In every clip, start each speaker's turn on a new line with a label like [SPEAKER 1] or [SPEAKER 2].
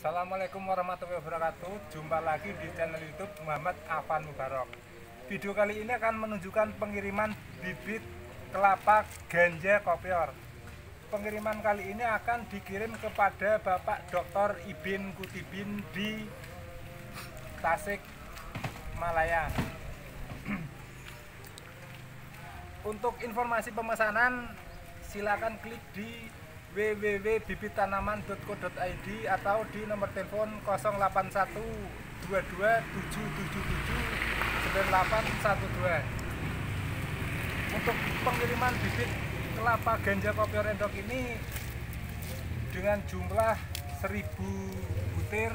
[SPEAKER 1] Assalamualaikum warahmatullahi wabarakatuh. Jumpa lagi di channel YouTube Muhammad Afan Mubarok. Video kali ini akan menunjukkan pengiriman bibit kelapa ganja kopior. Pengiriman kali ini akan dikirim kepada Bapak Dr. Ibin Kutibin di Tasik Malaya. Untuk informasi pemesanan silakan klik di www.bibittanaman.co.id atau di nomor telepon 081227779812. Untuk pengiriman bibit kelapa ganja kopior endok ini dengan jumlah 1000 butir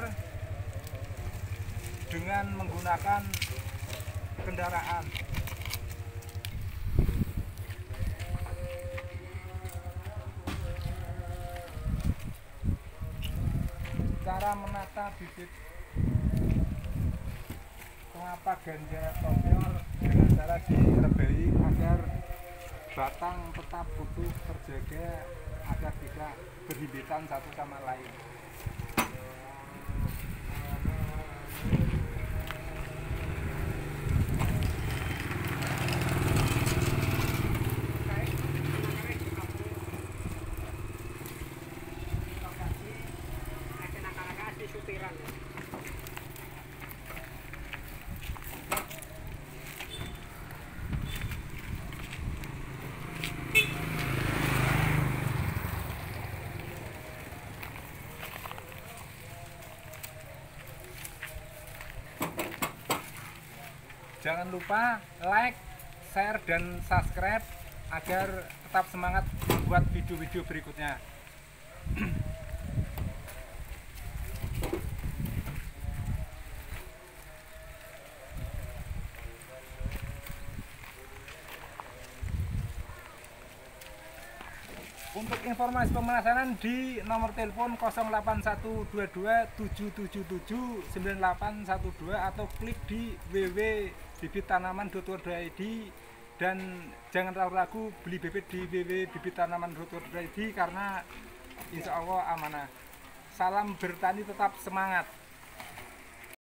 [SPEAKER 1] dengan menggunakan kendaraan. Cara menata bibit kelapa ganja kopior dengan cara direbai agar batang tetap utuh terjaga agar tidak berhimpitan satu sama lain. Jangan lupa like, share, dan subscribe agar tetap semangat membuat video-video berikutnya. Untuk informasi pemesanan di nomor telepon 081227779812 atau klik di www.bibittanaman.co.id dan jangan ragu-ragu beli bibit di www.bibittanaman.co.id karena insya Allah amanah. Salam bertani tetap semangat.